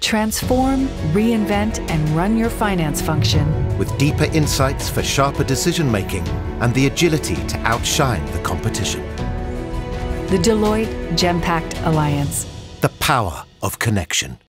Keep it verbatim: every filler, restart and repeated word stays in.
Transform, reinvent, and run your finance function with deeper insights for sharper decision-making and the agility to outshine the competition. The Deloitte Genpact Alliance. The power of connection.